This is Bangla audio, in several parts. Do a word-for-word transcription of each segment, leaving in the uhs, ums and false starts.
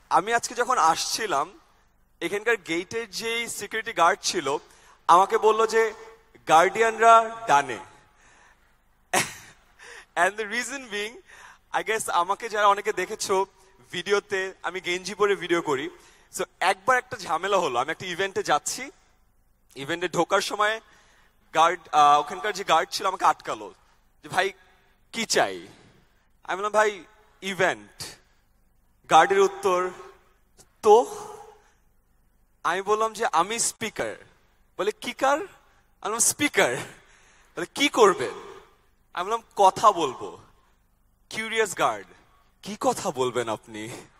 আমি আজকে যখন আসছিলাম এখানকার গেটের যে সিকিউরিটি গার্ড ছিল আমাকে বলল যে গার্ডিয়ানরা ডানে and the reason being I guess আমাকে যারা অনেকে দেখেছো ভিডিওতে আমি গেঞ্জি পরে ভিডিও করি সো একবার একটা ঝামেলা হলো আমি একটা ইভেন্টে যাচ্ছি ইভেন্টে ঢোকার সময় গার্ড ওখানকার যে গার্ড ছিল আমাকে আটকালো যে ভাই কি চাই আমি বললাম ভাই ইভেন্ট গার্ডের উত্তর তো আমি বললাম যে আমি স্পিকার বলে কি কার আমি বললাম স্পিকার বলে কি করবেন আমি বললাম কথা বলবো কিউরিয়াস গার্ড কি কথা বলবেন আপনি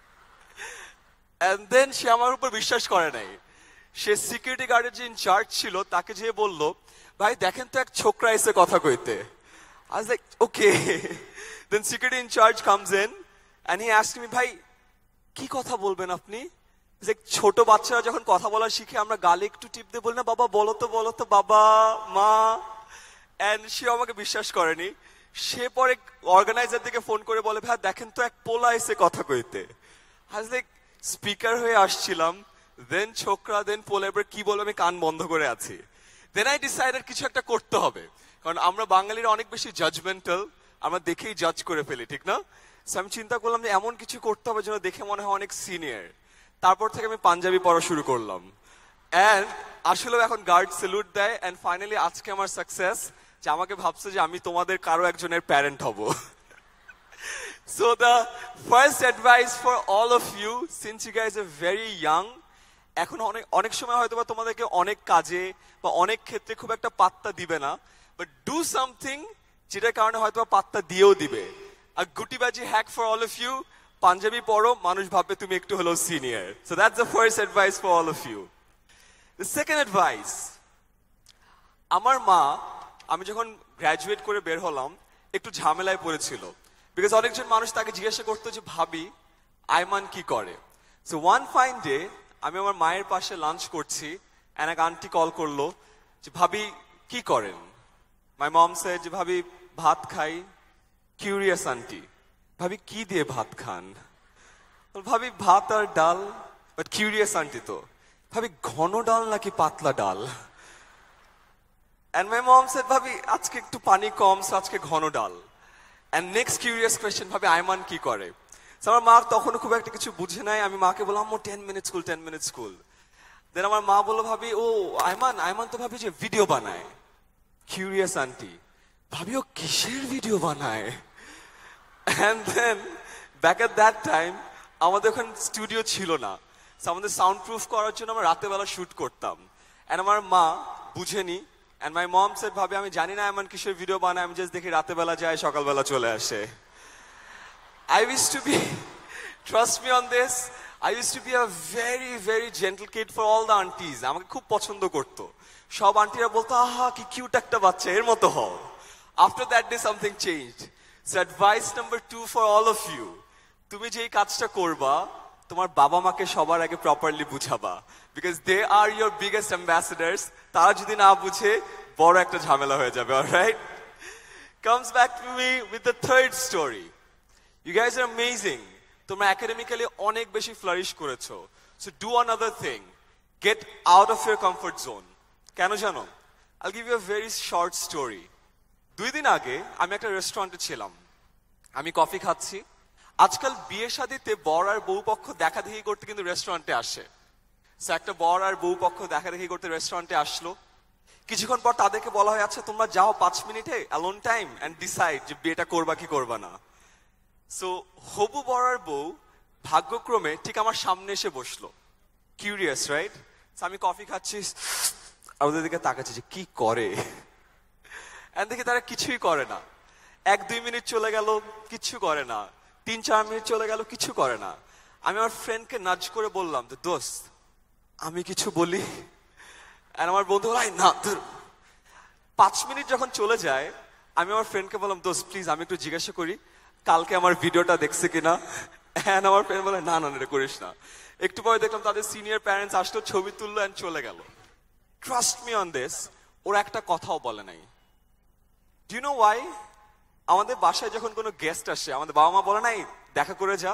এন্ড দেন সে আমার উপর বিশ্বাস করে নাই সে সিকিউরিটি গার্ডের যে ইনচার্জ ছিল তাকে যেয়ে বলল ভাই দেখেন তো এক ছোকরা এসে কথা কইতে I was like okay then security in charge comes in and he asked me ভাই কি কথা বলবেন আপনি যে ছোট বাচ্চারা যখন কথা বলা শিখে আমরা গালে একটু টিপ দিয়ে বলি না বাবা বলো তো বলো তো বাবা মা এন্ড সে আমাকে বিশ্বাস করেনি সে পরে অর্গানাইজার থেকে ফোন করে বলে ভাই দেখেন তো এক পোলা এসে কথা কইতে I was like স্পিকার হয়ে আসছিলাম দেন ছোকরা দেন পোলা এবার কি বলবো আমি কান বন্ধ করে আছি দেন আই ডিসাইডেড কিছু একটা করতে হবে কারণ আমরা বাঙালিরা অনেক বেশি জাজমেন্টাল আমরা দেখেই জাজ করে ফেলি ঠিক না আমি চিন্তা করলাম যে এমন কিছু করতে হবে যেন দেখে মনে হয় অনেক সিনিয়র তারপর থেকে আমি পাঞ্জাবি পড়া শুরু করলাম এন্ড আসলেও এখন গার্ড স্যালুট দেয় এন্ড ফাইনালি আজকে আমার সাকসেস যে আমাকে ভাবছে যে আমি তোমাদের কারো একজনের প্যারেন্ট হব so the first advice for all of you since you guys are very young এখন অনেক অনেক সময় হয়তো বা তোমাদেরকে অনেক কাজে বা অনেক ক্ষেত্রে খুব একটা পাত্তা দিবে না বাট ডু সামথিং যেটার কারণে হয়তো বা পাত্তা দিয়েও দিবে আর গুটিবাজি hack for all of you Punjabi পড়ো মানুষ ভাববে তুমি একটু হলো senior so that's the first advice for all of you the second advice আমার মা আমি যখন গ্র্যাজুয়েট করে বের হলাম একটু ঝামেলায় পড়েছিল বিকজ অনেকজন মানুষ তাকে জিজ্ঞাসা করতো যে ভাবি আইমান কি করে সো ওয়ান ফাইন ডে আমি আমার মায়ের পাশে লাঞ্চ করছি এন্ড এক আন্টি কল করলো যে ভাবি কি করেন মাই মম সে যে ভাবি ভাত খাই কিউরিয়াস আন্টি ভাবি কি দিয়ে ভাত খান ভাবি ভাত আর ডাল বাট কিউরিয়াস আন্টি তো ভাবি ঘন ডাল নাকি পাতলা ডাল এন্ড মাই মম সে ভাবি আজকে একটু পানি কম সো আজকে ঘন ডাল এন্ড নেক্সট কিউরিয়াস কোয়েশ্চেন ভাবি আইমান কি করে আমার মা তখন খুব একটা কিছু বুঝে নাই আমি মাকে বললাম আম্মু ten minute school ten minute school then আমার মা বললো ভাবি ও আইমান আইমান তো ভাবি যে ভিডিও বানায় কিউরিয়াস আন্টি ভাবি ও কিসের ভিডিও বানায় and then back at that time আমাদের ওখানে স্টুডিও ছিল না আমাদের সাউন্ড প্রুফ করার জন্য আমরা রাতের বেলা শুট করতাম এন্ড আমার মা বুঝেনি এন্ড মাই মম সেড ভাবি আমি জানি না এমন কিসের ভিডিও বানায় আমি জাস্ট দেখি রাতের বেলা যায় সকালবেলা চলে আসে I used to be, trust me on this, I used to be a very, very gentle kid for all the aunties. আমাকে খুব পছন্দ করতো সব আন্টিরা বলতো আহা কি কিউট একটা বাচ্চা এর মতো হও after that day something changed so advice number two for all of you তুমি যেই কাজটা করবা তোমার বাবা মাকে সবার আগে প্রপারলি বুঝাবা because they are your biggest ambassadors তারা যদি না বুঝে বড় একটা ঝামেলা হয়ে যাবে alright comes back to me with the third story. You guys are amazing. তোমরা academically অনেক বেশি flourish করেছো. So do another thing. Get out of your comfort zone. কেন জানো? I'll give you a very short story. দুই দিন আগে আমি একটা রেস্টুরেন্টে ছিলাম. আমি কফি খাচ্ছি. আজকাল বিয়ে শাদীতে বর আর বউ পক্ষ দেখা দেখি করতে কিন্তু রেস্টুরেন্টে আসে. So একটা বর আর বউ পক্ষ দেখা দেখি করতে রেস্টুরেন্টে আসলো. কিছুক্ষণ পর তাদেরকে বলা হয় আচ্ছা তোমরা যাও পাঁচ মিনিটে alone time and decide যে বিয়েটা করবা কি করবা না. সো হবু বরার বউ ভাগ্যক্রমে ঠিক আমার সামনে এসে বসলো কিউরিয়াস রাইট আমি কফি খাচ্ছি আর ওদের দিকে তাকাচ্ছি যে কি করে দেখি তারা কিছুই করে না এক দুই মিনিট চলে গেল কিছু করে না তিন চার মিনিট চলে গেল কিছু করে না আমি আমার ফ্রেন্ডকে নাজ করে বললাম যে দোস্ত আমি কিছু বলি আর আমার বন্ধু বলে না পাঁচ মিনিট যখন চলে যায় আমি আমার ফ্রেন্ডকে বললাম দোস্ত প্লিজ আমি একটু জিজ্ঞাসা করি কালকে আমার ভিডিওটা দেখছে কিনা এন্ড আমার ফ্রেন্ড বলে না না এটা করিস না একটু পরে দেখলাম তাদের সিনিয়র প্যারেন্টস আসলো ছবি তুললো এন্ড চলে গেল ট্রাস্ট মি অন দিস ওরা একটা কথাও বলে নাই ডু ইউ নো ওয়াই আমাদের বাসায় যখন কোনো গেস্ট আসে আমাদের বাবা মা বলে নাই দেখা করে যা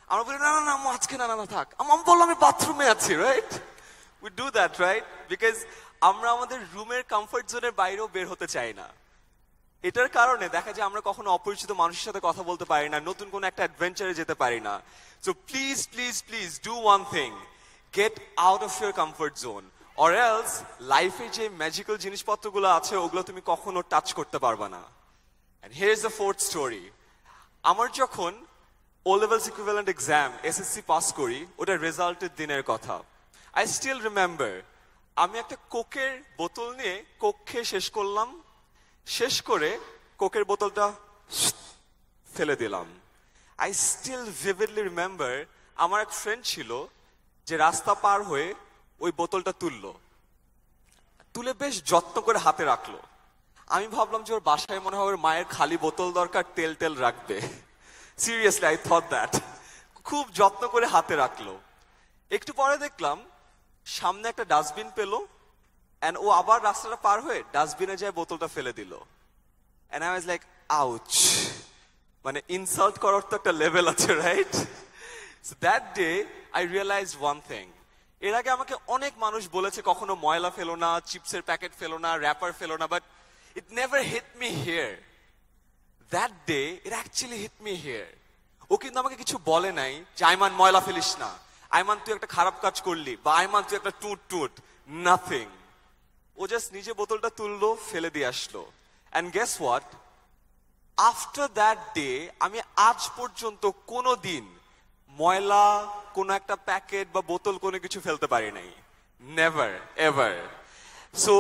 আমরা বলি না না না আম্মু আজকে না না না থাক, আম্মু বললো আমি বাথরুমে আছি, right? We do that, right? Because আমরা আমাদের রুমের কমফর্ট জোনের বাইরেও বের হতে চাই না। এটার কারণে দেখা যায় আমরা কখনো অপরিচিত মানুষের সাথে কথা বলতে পারি না, নতুন কোনো একটা অ্যাডভেঞ্চারে যেতে পারি না। So please please please do one thing, get out of your comfort zone, or else লাইফে যে ম্যাজিক্যাল জিনিসপত্রগুলো আছে ওগুলো তুমি কখনো টাচ করতে পারবা না। And here is the fourth story. আমার যখন O levels equivalent exam SSC pass করি, ওটার রেজাল্টের দিনের কথা আই স্টিল রিমেম্বার। আমি একটা কোকের বোতল নিয়ে কোক খেয়ে শেষ করলাম, শেষ করে কোকের বোতলটা ফেলে দিলাম। আই স্টিল ভিভিডলি রিমেম্বার আমার এক ফ্রেন্ড ছিল যে রাস্তা পার হয়ে ওই বোতলটা তুললো, তুলে বেশ যত্ন করে হাতে রাখলো। আমি ভাবলাম যে ওর বাসায় মনে হয় ওর মায়ের খালি বোতল দরকার, তেল তেল রাখবে। Seriously I thought that. খুব যত্ন করে হাতে রাখলো। একটু পরে দেখলাম সামনে একটা ডাস্টবিন পেলো, এন্ড ও আবার রাস্তাটা পার হয়ে ডাস্টবিনে যায় বোতলটা ফেলে দিল। And I was like ouch. মানে ইনসাল্ট করার তো একটা লেভেল আছে, right? So that day I realise one thing. এর আগে আমাকে অনেক মানুষ বলেছে কখনো ময়লা ফেলো না, চিপসের প্যাকেট ফেলো না, র্যাপার ফেলো না, but it never hit me here. That day it actually hit me here. ও কিন্তু আমাকে কিছু বলে নাই যে আইমান ময়লা ফেলিস না, আইমান তুই একটা খারাপ কাজ করলি, বা আইমান তুই একটা টুট টুট, নাথিং। ও জাস্ট নিজে বোতলটা তুললো, ফেলে দিয়ে আসলো। And guess what, after that day আমি আজ পর্যন্ত কোনো দিন ময়লা কোনো একটা প্যাকেট বা বোতল কোনো কিছু ফেলতে পারি নাই। Never ever. So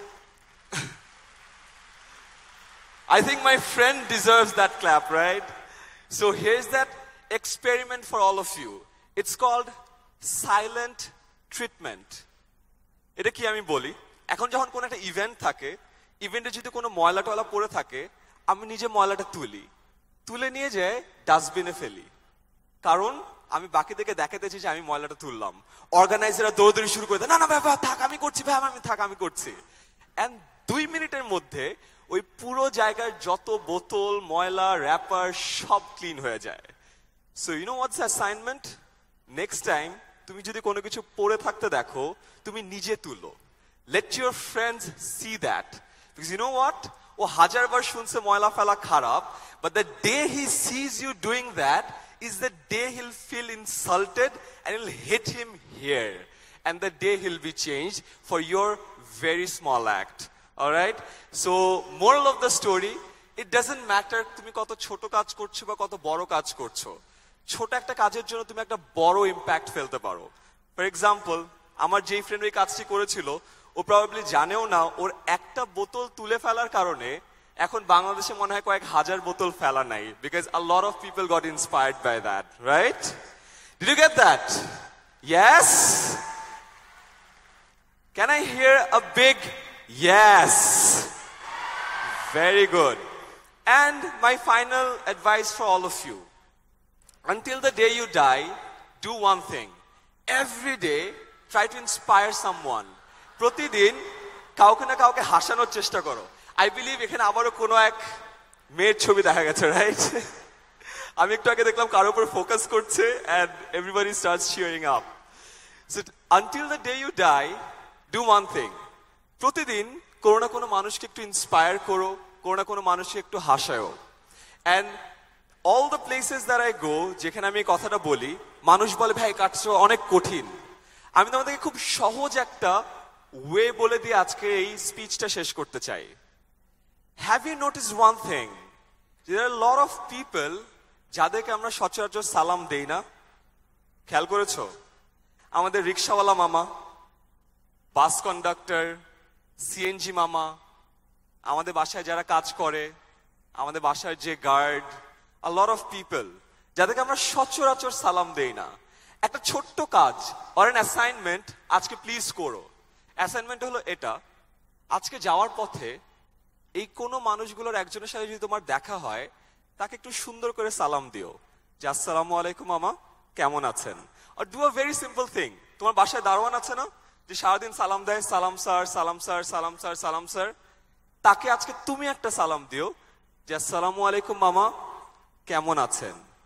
I think my friend deserves that clap, right? So here's that experiment for all of you. It's called silent treatment. এটা কি আমি বলি, এখন যখন কোনো একটা ইভেন্ট থাকে, ইভেন্টে যদি কোনো ময়লা টয়লা পড়ে থাকে, আমি নিজে ময়লাটা তুলি, তুলে নিয়ে যেয়ে ডাস্টবিনে ফেলি। কারণ আমি বাকিদেরকে দেখাতে চাই যে আমি ময়লাটা তুললাম। অর্গানাইজাররা দৌড়দৌড়ি শুরু করে দেয়, না না ভাই থাক আমি করছি, ভাই আমি থাক আমি করছি। এন্ড দুই মিনিটের মধ্যে ওই পুরো জায়গার যত বোতল, ময়লা, র্যাপার সব ক্লিন হয়ে যায়। So you know what's assignment? Next time তুমি যদি কোনো কিছু পড়ে থাকতে দেখো, তুমি নিজে তুলো। Let your friends see that. Because you know what, ও হাজারবার শুনছে ময়লা ফেলা খারাপ, but the day he sees you doing that is the day he'll feel insulted and it'll hit him here. And the day he'll be changed for your very small act. Alright? So, moral of the story, it doesn't matter তুমি কত ছোট কাজ করছো বা কত বড় কাজ করছো। ছোট একটা কাজের জন্য তুমি একটা বড় ইম্প্যাক্ট ফেলতে পারো। ফর এক্সাম্পল, আমার যেই ফ্রেন্ড ওই কাজটি করেছিল, ও প্রবাবলি জানেও না ওর একটা বোতল তুলে ফেলার কারণে এখন বাংলাদেশে মনে হয় কয়েক হাজার বোতল ফেলা নাই, because a lot of people got inspired by that, right? Did you get that? Yes? Can I hear a big yes? Very good. And my final advice for all of you. Until the day you die, do one thing. Every day, try to inspire someone. প্রতিদিন কাউকে না কাউকে হাসানোর চেষ্টা করো। আই বিলিভ এখানে আবারও কোনো এক মেয়ের ছবি দেখা গেছে, রাইট? আমি একটু আগে দেখলাম কারোর উপর ফোকাস করছে, and everybody starts cheering up. So until the day you die, do one thing. প্রতিদিন কোনো না কোনো মানুষকে একটু ইন্সপায়ার করো, কোনো না কোনো মানুষকে একটু হাসায়ও। And all the places that I go, যেখানে আমি এই কথাটা বলি, মানুষ বলে ভাই কাজটা অনেক কঠিন। আমি তোমাদেরকে খুব সহজ একটা ওয়ে বলে দিয়ে আজকে এই স্পিচটা শেষ করতে চাই। Have you noticed one thing? There are a lot of people যাদেরকে আমরা সচরাচর সালাম দেই না। খেয়াল করেছো? আমাদের রিক্সাওয়ালা মামা, বাস কন্ডাক্টর, সিএনজি মামা, আমাদের বাসায় যারা কাজ করে, আমাদের বাসার যে গার্ড, a lot of people যাদেরকে আমরা সচরাচর সালাম দেই না। একটা ছোট্ট কাজ or an assignment আজকে প্লিজ করো। অ্যাসাইনমেন্ট হলো এটা, আজকে যাওয়ার পথে এই কোন মানুষগুলোর একজনের সাথে যদি তোমার দেখা হয়, তাকে একটু সুন্দর করে সালাম দিও যে আসসালামু আলাইকুম মামা, কেমন আছেন? আর do a very simple thing. তোমার বাসায় দারোয়ান আছে না, যে সারাদিন সালাম দেয়, সালাম স্যার, সালাম স্যার, সালাম স্যার, সালাম স্যার, তাকে আজকে তুমি একটা সালাম দিও যে আসসালামু আলাইকুম মামা, কেমন আছেন?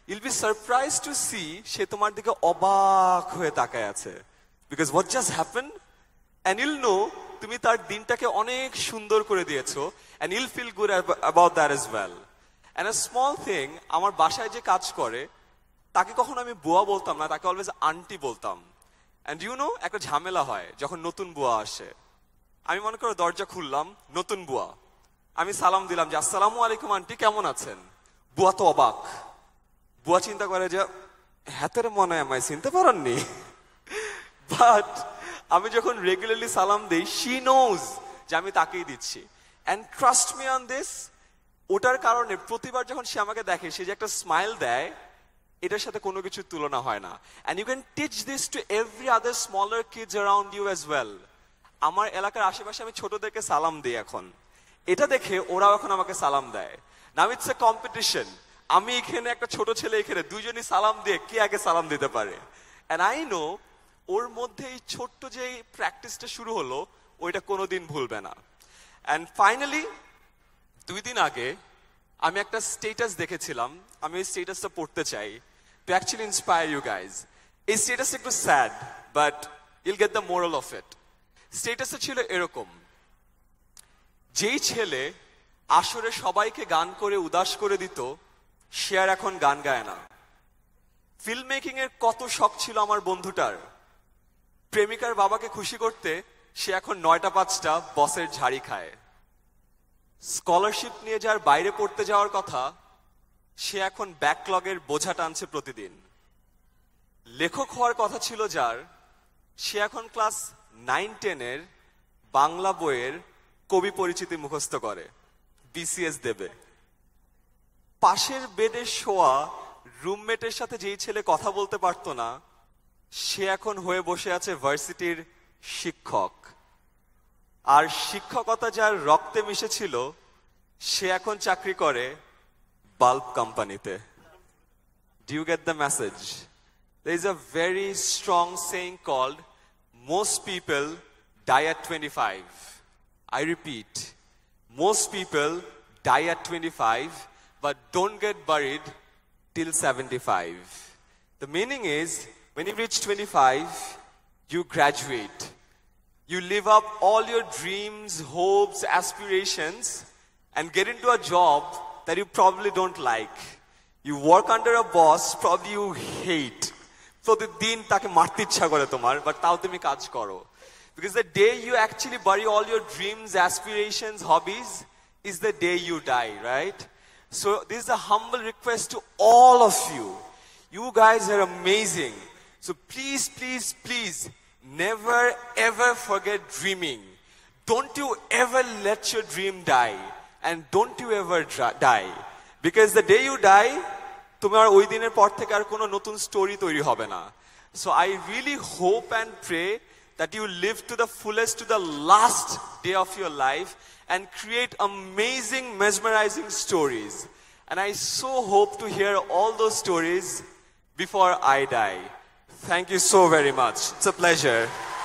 you'll be surprised to see সে তোমার দিকে অবাক হয়ে তাকায় আছে, because what just happened, and you'll know তুমি তার দিনটাকে অনেক সুন্দর করে দিয়েছো, and you'll feel good about that as well. And a small thing, আমার বাসায় যে কাজ করে তাকে কখনো আমি বুয়া বলতাম না, তাকে অলওয়েজ আন্টি বলতাম। And you know, একটা ঝামেলা হয় যখন নতুন বুয়া আসে। আমি মনে করো দরজা খুললাম, নতুন বুয়া, আমি সালাম দিলাম যে আসসালামু আলাইকুম আন্টি, কেমন আছেন? বুয়া তো অবাক, বুয়া চিন্তা করে যে হাতের মনে আমায় চিনতে পারেননি। বাট আমি যখন রেগুলারলি সালাম দিই, শি নোজ যে আমি তাকেই দিচ্ছি। And trust me on this, ওটার কারণে প্রতিবার যখন সে আমাকে দেখে, সে যে একটা স্মাইল দেয়, এটার সাথে কোনো কিছুর তুলনা হয় না। And you can teach this to every other smaller kids around you as well. আমার এলাকার আশেপাশে আমি ছোটদেরকে সালাম দিই এখন, এটা দেখে ওরাও এখন আমাকে সালাম দেয়। নাও ইটস এ কম্পিটিশন, আমি এখানে একটা ছোট ছেলে এখানে, দুইজনই সালাম দিয়ে কে আগে সালাম দিতে পারে। অ্যান্ড আই নো ওর মধ্যে এই ছোট্ট যে প্র্যাকটিসটা শুরু হলো, ওইটা কোনোদিন ভুলবে না। অ্যান্ড ফাইনালি দুই দিন আগে আমি একটা স্টেটাস দেখেছিলাম, আমি এই স্টেটাসটা পড়তে চাই to actually inspire you guys. এই স্টেটাস একটু sad, but you'll get the moral of it. স্টেটাসটা ছিল এরকম, যেই ছেলে আসরে সবাইকে গান করে উদাস করে দিত, সে আর এখন গান গায় না। ফিল্ম মেকিং এর কত শখ ছিল আমার বন্ধুটার, প্রেমিকার বাবাকে খুশি করতে সে এখন নয়টা পাঁচটা বসের ঝাড়ি খায়। স্কলারশিপ নিয়ে যার বাইরে পড়তে যাওয়ার কথা, সে এখন ব্যাকলগের বোঝা টানছে প্রতিদিন। লেখক হওয়ার কথা ছিল যার, সে এখন ক্লাস নাইন টেনের বাংলা বইয়ের কবি পরিচিতি মুখস্থ করে, বিসিএস দেবে। পাশের বেডে শোয়া রুমমেটের সাথে যেই ছেলে কথা বলতে পারতো না, সে এখন হয়ে বসে আছে ভার্সিটির শিক্ষক। আর শিক্ষকতা যার রক্তে মিশেছিল, সে এখন চাকরি করে বাল্ব কোম্পানিতে। Do you get the message? There is a very strong saying called, most people die at twenty-five. I repeat, most people die at twenty-five, but don't get buried till seventy-five. The meaning is, when you reach twenty-five, you graduate. You live up all your dreams, hopes, aspirations, and get into a job that you probably don't like. You work under a boss probably you hate. প্রতিদিন তাকে মারতে ইচ্ছা করে তোমার, বাট তাও তুমি কাজ করো। Because the day you actually bury all your dreams, aspirations, hobbies is the day you die, right? So this is a humble request to all of you. You guys are amazing. So please, please, please, never ever forget dreaming. Don't you ever let your dream die. And don't you ever die. Because the day you die, তোমার ওই দিনের পর থেকে আর কোনো নতুন স্টোরি তৈরি হবে না। So I really hope and pray that you live to the fullest, to the last day of your life, and create amazing, mesmerizing stories. And I so hope to hear all those stories before I die. Thank you so very much. It's a pleasure.